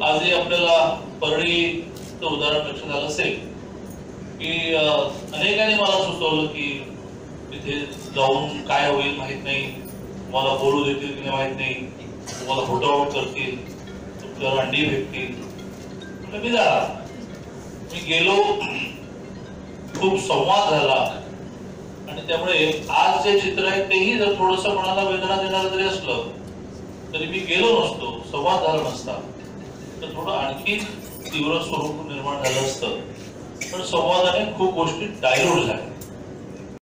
आजही आपल्याला परळीचं उदाहरण लक्षात आलं असेल की अनेकांनी मला सुचवलं की तिथे जाऊन काय होईल माहित नाही, तुम्हाला बोलू देतील की नाही माहित नाही, तुम्हाला फोटोआउट करतील, तुमच्यावर अंडी भेटतील. मी जा, मी गेलो, खूप संवाद झाला आणि त्यामुळे आज जे चित्र आहे तेही जर थोडस कोणाला वेदना देणारं जरी असलं तरी मी गेलो नसतो, संवाद झाला नसता तर थोडं आणखी तीव्र स्वरूप निर्माण झालं असतं. पण संवादाने खूप गोष्टी डायल्यूट झाल्या.